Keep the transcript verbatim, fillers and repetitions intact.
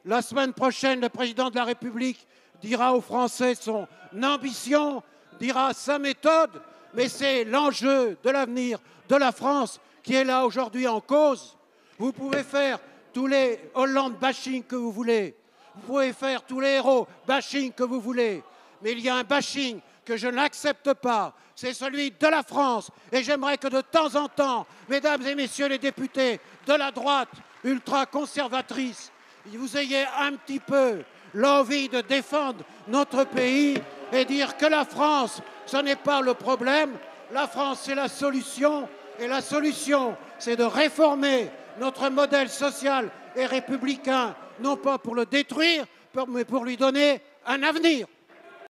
La semaine prochaine, le président de la République dira aux Français son ambition, dira sa méthode, mais c'est l'enjeu de l'avenir de la France qui est là aujourd'hui en cause. Vous pouvez faire tous les Hollande bashing que vous voulez, vous pouvez faire tous les héros bashing que vous voulez, mais il y a un bashing que je n'accepte pas, c'est celui de la France. Et j'aimerais que de temps en temps, mesdames et messieurs les députés de la droite ultra-conservatrice, vous ayez un petit peu l'envie de défendre notre pays et dire que la France, ce n'est pas le problème, la France, c'est la solution. Et la solution, c'est de réformer notre modèle social et républicain, non pas pour le détruire, mais pour lui donner un avenir.